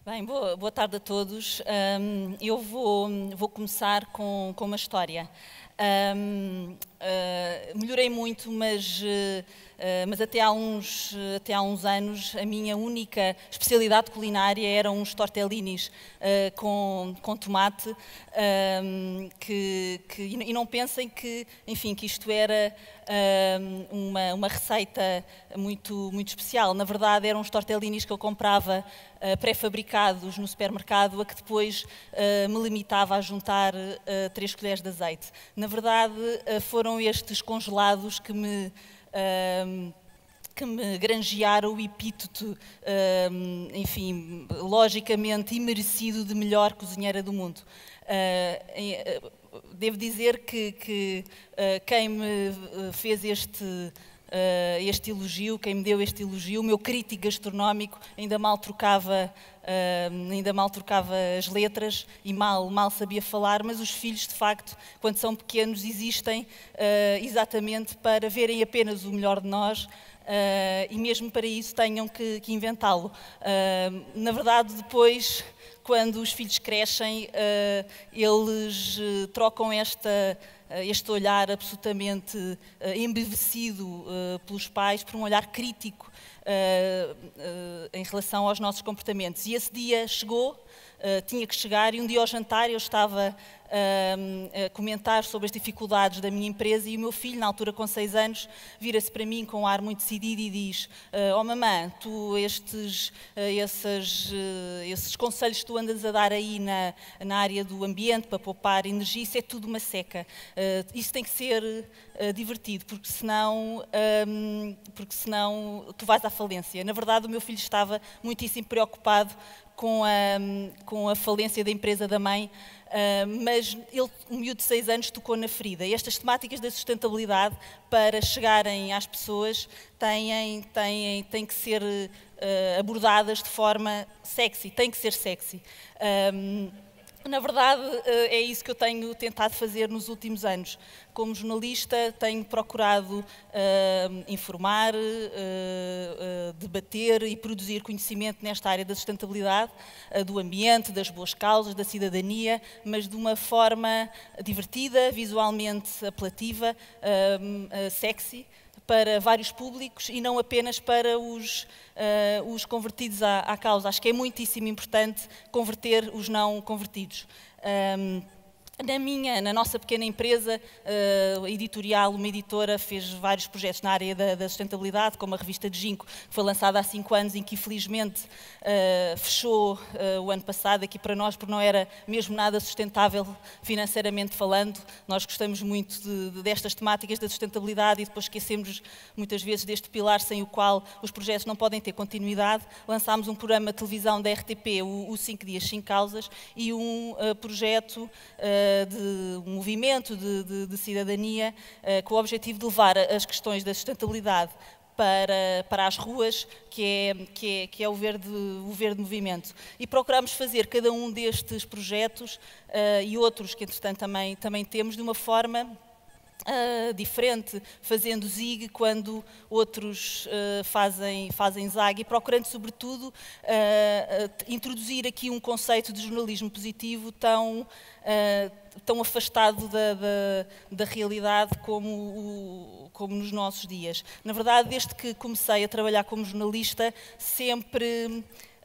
Bem, boa tarde a todos. Eu vou começar com uma história. Melhorei muito, mas até há uns anos a minha única especialidade culinária eram uns tortellinis com tomate, e não pensem que, enfim, que isto era uma receita muito especial. Na verdade, eram uns tortellinis que eu comprava pré-fabricados no supermercado, a que depois me limitava a juntar 3 colheres de azeite. Na verdade, foram estes congelados que me granjearam o epíteto, enfim, logicamente imerecido de melhor cozinheira do mundo. Devo dizer que quem me fez este elogio, quem me deu este elogio, o meu crítico gastronómico, ainda mal trocava as letras e mal sabia falar, mas os filhos, de facto, quando são pequenos, existem exatamente para verem apenas o melhor de nós. E mesmo para isso tenham que inventá-lo. Na verdade, depois, quando os filhos crescem, eles trocam este olhar absolutamente embevecido pelos pais por um olhar crítico em relação aos nossos comportamentos. E esse dia chegou, tinha que chegar, e um dia ao jantar eu estava a comentar sobre as dificuldades da minha empresa e o meu filho, na altura com 6 anos, vira-se para mim com um ar muito decidido e diz: "Oh mamã, tu esses conselhos que tu andas a dar aí na área do ambiente para poupar energia, isso é tudo uma seca. Isso tem que ser divertido, porque senão tu vais à falência." Na verdade, o meu filho estava muitíssimo preocupado com a falência da empresa da mãe, mas um miúdo de 6 anos tocou na ferida. E estas temáticas da sustentabilidade, para chegarem às pessoas, têm que ser abordadas de forma sexy, tem que ser sexy. Na verdade, é isso que eu tenho tentado fazer nos últimos anos. Como jornalista, tenho procurado informar, debater e produzir conhecimento nesta área da sustentabilidade, do ambiente, das boas causas, da cidadania, mas de uma forma divertida, visualmente apelativa, sexy, para vários públicos e não apenas para os convertidos à causa. Acho que é muitíssimo importante converter os não convertidos. Na nossa pequena empresa editorial, uma editora fez vários projetos na área da sustentabilidade, como a revista de Ginkgo, que foi lançada há 5 anos, em que infelizmente fechou o ano passado aqui para nós, porque não era mesmo nada sustentável financeiramente falando. Nós gostamos muito destas temáticas da sustentabilidade e depois esquecemos muitas vezes deste pilar sem o qual os projetos não podem ter continuidade. Lançámos um programa de televisão da RTP, o 5 Dias, 5 Causas, e um projeto de um movimento de cidadania com o objetivo de levar as questões da sustentabilidade para as ruas, que é o verde movimento. E procuramos fazer cada um destes projetos e outros que, entretanto, também temos, de uma forma diferente, fazendo zig quando outros fazem zag, e procurando, sobretudo, introduzir aqui um conceito de jornalismo positivo tão afastado da realidade como nos nossos dias. Na verdade, desde que comecei a trabalhar como jornalista, sempre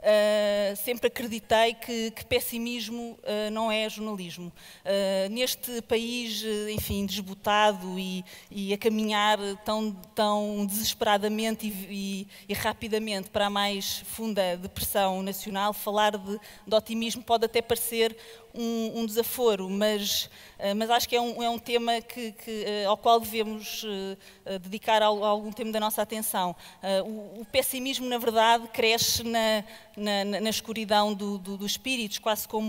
acreditei que pessimismo não é jornalismo. Neste país, enfim, desbotado e a caminhar tão desesperadamente e rapidamente para a mais funda depressão nacional, falar de otimismo pode até parecer um desaforo, mas acho que é um tema ao qual devemos dedicar algum tempo da nossa atenção. O pessimismo, na verdade, cresce na escuridão dos espíritos, quase como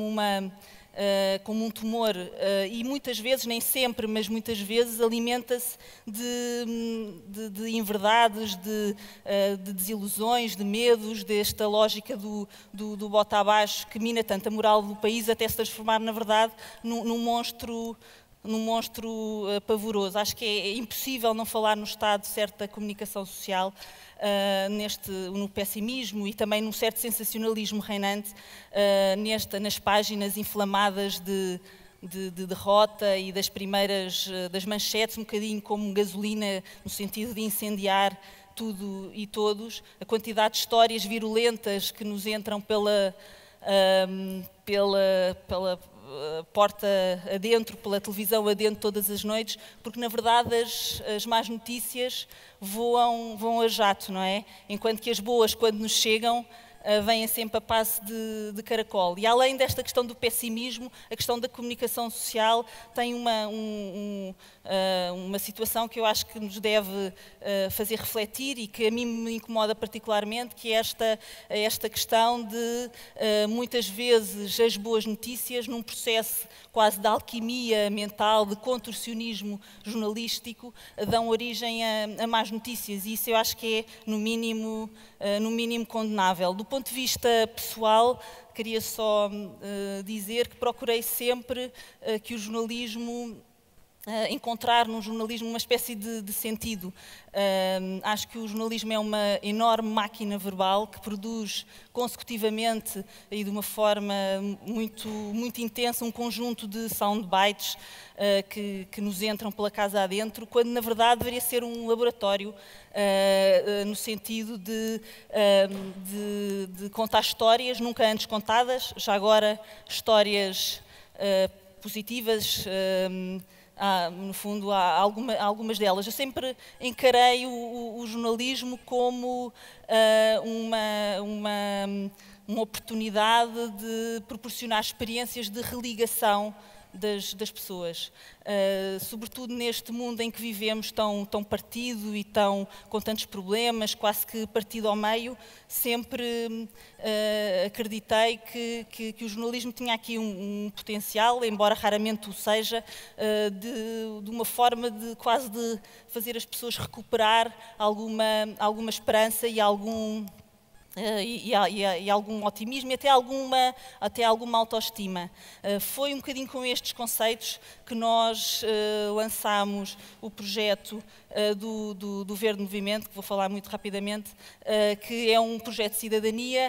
um tumor, e muitas vezes, nem sempre, mas muitas vezes, alimenta-se de inverdades, de desilusões, de medos, desta lógica do bota abaixo que mina tanto a moral do país, até se transformar, na verdade, num monstro num monstro pavoroso. Acho que é impossível não falar no estado certo da comunicação social, no pessimismo e também num certo sensacionalismo reinante nas páginas inflamadas de derrota e das manchetes, um bocadinho como gasolina, no sentido de incendiar tudo e todos. A quantidade de histórias virulentas que nos entram pela porta adentro, pela televisão adentro todas as noites, porque na verdade as más notícias voam a jato, não é? Enquanto que as boas, quando nos chegam, vêm sempre a passo de caracol. E além desta questão do pessimismo, a questão da comunicação social tem uma situação que eu acho que nos deve fazer refletir e que a mim me incomoda particularmente, que é esta questão de, muitas vezes, as boas notícias, num processo quase de alquimia mental, de contorcionismo jornalístico, dão origem a más notícias. E isso eu acho que é, no mínimo condenável. Do ponto de vista pessoal, queria só dizer que procurei sempre que o jornalismo, encontrar no jornalismo uma espécie de sentido. Acho que o jornalismo é uma enorme máquina verbal que produz consecutivamente e de uma forma muito, muito intensa um conjunto de soundbites que nos entram pela casa adentro, quando na verdade deveria ser um laboratório no sentido de contar histórias nunca antes contadas, já agora histórias positivas. No fundo, há algumas delas. Eu sempre encarei o jornalismo como uma oportunidade de proporcionar experiências de religação das pessoas. Sobretudo neste mundo em que vivemos tão partido e com tantos problemas, quase que partido ao meio, sempre acreditei que o jornalismo tinha aqui um potencial, embora raramente o seja, de uma forma quase de fazer as pessoas recuperar alguma esperança e algum otimismo e até alguma autoestima. Foi um bocadinho com estes conceitos que nós lançámos o projeto do Verde Movimento, que vou falar muito rapidamente, que é um projeto de cidadania,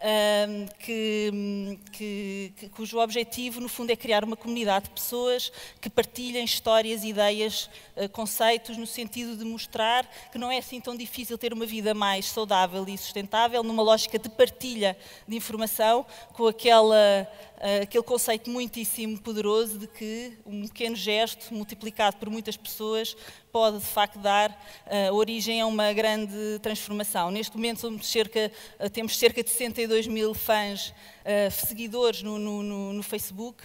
cujo objetivo, no fundo, é criar uma comunidade de pessoas que partilhem histórias, ideias, conceitos, no sentido de mostrar que não é assim tão difícil ter uma vida mais saudável e sustentável, numa lógica de partilha de informação, com aquele conceito muitíssimo poderoso de que um pequeno gesto, multiplicado por muitas pessoas, pode, de facto, dar origem a uma grande transformação. Neste momento temos cerca de 62 mil fãs, seguidores no Facebook,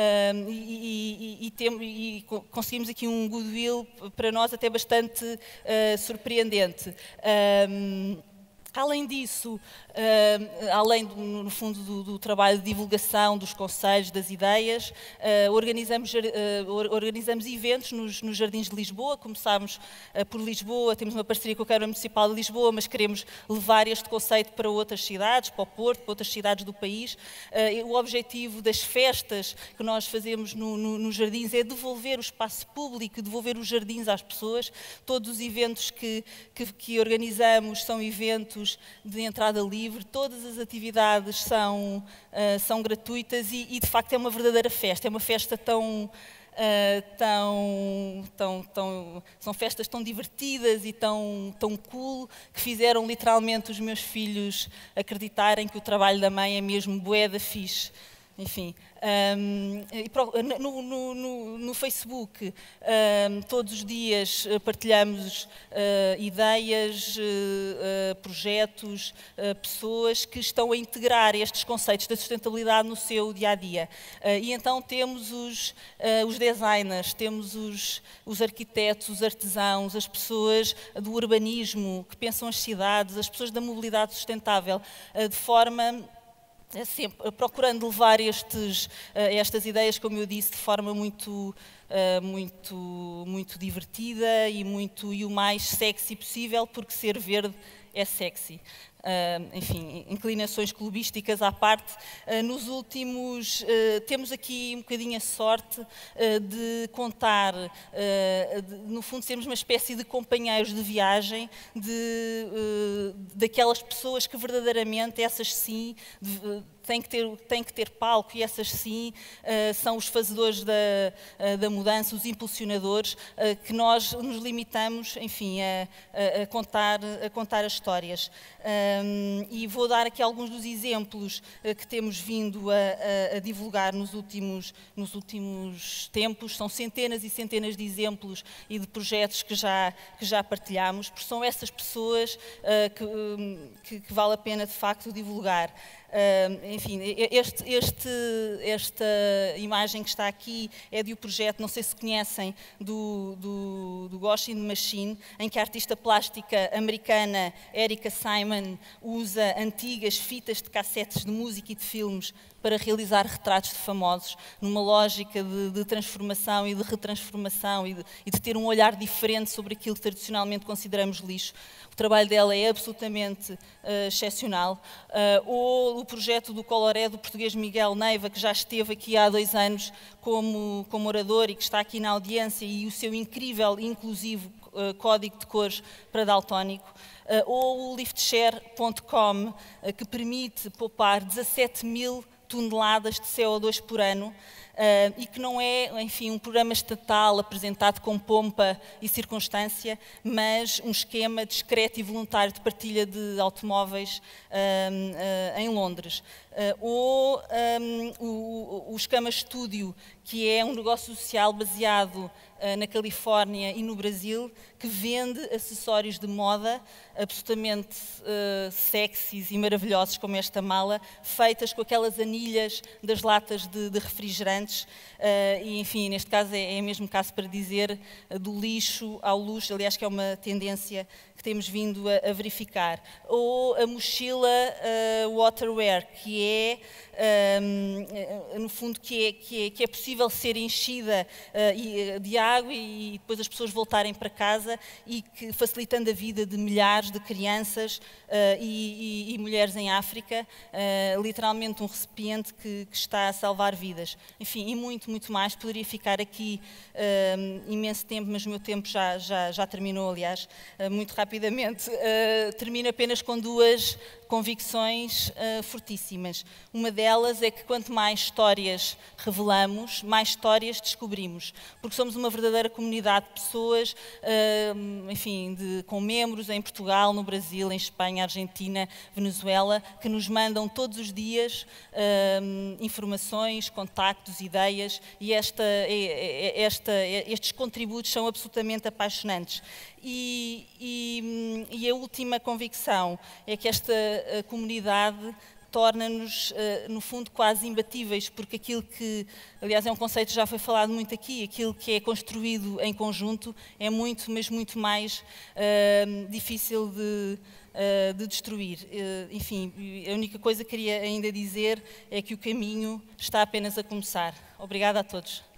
e conseguimos aqui um goodwill para nós até bastante surpreendente. Além disso, no fundo do trabalho de divulgação dos conceitos, das ideias, organizamos eventos nos Jardins de Lisboa. Começámos por Lisboa, temos uma parceria com a Câmara Municipal de Lisboa, mas queremos levar este conceito para outras cidades, para o Porto, para outras cidades do país. O objetivo das festas que nós fazemos nos jardins é devolver o espaço público, devolver os jardins às pessoas. Todos os eventos que organizamos são eventos de entrada livre, todas as atividades são gratuitas e de facto é uma verdadeira festa, é uma festa são festas tão divertidas e tão cool, que fizeram literalmente os meus filhos acreditarem que o trabalho da mãe é mesmo bué da fixe. Enfim, no Facebook, todos os dias partilhamos ideias, projetos, pessoas que estão a integrar estes conceitos da sustentabilidade no seu dia-a-dia. E então temos os designers, temos os arquitetos, os artesãos, as pessoas do urbanismo que pensam as cidades, as pessoas da mobilidade sustentável, de forma... sempre procurando levar estas ideias, como eu disse, de forma muito muito divertida e o mais sexy possível, porque ser verde é sexy. Enfim, inclinações clubísticas à parte, temos aqui um bocadinho a sorte de contar, no fundo, sermos uma espécie de companheiros de viagem daquelas pessoas que verdadeiramente, essas sim, têm que ter palco, e essas sim são os fazedores da mudança, os impulsionadores, que nós nos limitamos, enfim, a contar as histórias. E vou dar aqui alguns dos exemplos que temos vindo a divulgar nos últimos tempos. São centenas e centenas de exemplos e de projetos que já partilhamos, porque são essas pessoas que vale a pena, de facto, divulgar. Enfim, esta imagem que está aqui é de um projeto, não sei se conhecem, do Ghost in the Machine, em que a artista plástica americana Erica Simon usa antigas fitas de cassetes de música e de filmes para realizar retratos de famosos, numa lógica de transformação e de retransformação e de ter um olhar diferente sobre aquilo que tradicionalmente consideramos lixo. O trabalho dela é absolutamente excepcional. Ou o projeto do Coloré, do português Miguel Neiva, que já esteve aqui há 2 anos como orador e que está aqui na audiência, e o seu incrível e inclusivo código de cores para daltónico. Ou o liftshare.com, que permite poupar 17.000 toneladas de CO2 por ano, e que não é, enfim, um programa estatal apresentado com pompa e circunstância, mas um esquema discreto e voluntário de partilha de automóveis em Londres. Ou o Escama Studio, que é um negócio social baseado na Califórnia e no Brasil, que vende acessórios de moda absolutamente sexys e maravilhosos, como esta mala, feitas com aquelas anilhas das latas de refrigerantes. E, enfim, neste caso é mesmo caso para dizer do lixo ao luxo, aliás, que é uma tendência que temos vindo a verificar. Ou a mochila Waterwear, que é, no fundo, que é possível ser enchida de água e depois as pessoas voltarem para casa, e que, facilitando a vida de milhares de crianças e mulheres em África, literalmente um recipiente que está a salvar vidas. Enfim, e muito mais. Poderia ficar aqui imenso tempo, mas o meu tempo já terminou, aliás, muito rapidamente. Termino apenas com 2 convicções fortíssimas. Uma delas é que quanto mais histórias revelamos, mais histórias descobrimos, porque somos uma verdadeira comunidade de pessoas, enfim, com membros em Portugal, no Brasil, em Espanha, Argentina, Venezuela, que nos mandam todos os dias informações, contactos, ideias, e estes contributos são absolutamente apaixonantes. E a última convicção é que esta comunidade torna-nos, no fundo, quase imbatíveis, porque aquilo que, aliás, é um conceito que já foi falado muito aqui, aquilo que é construído em conjunto é muito, mas muito mais difícil de destruir. Enfim, a única coisa que queria ainda dizer é que o caminho está apenas a começar. Obrigada a todos.